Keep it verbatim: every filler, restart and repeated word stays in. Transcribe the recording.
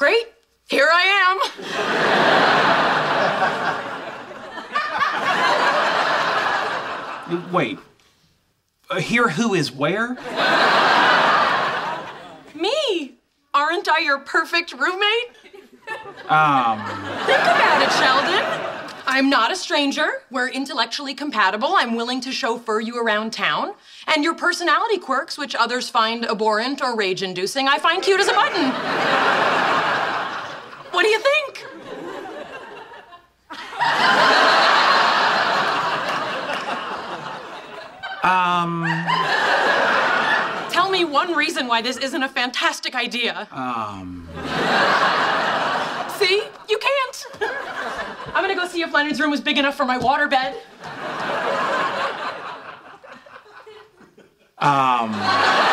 Great. Here I am. Wait. Uh, here who is where? Me. Aren't I your perfect roommate? Um... Think about it, Sheldon. I'm not a stranger. We're intellectually compatible. I'm willing to chauffeur you around town. And your personality quirks, which others find abhorrent or rage-inducing, I find cute as a button. What do you think? Um... Tell me one reason why this isn't a fantastic idea. Um... See? You can't. I'm gonna go see if Leonard's room is big enough for my waterbed. Um...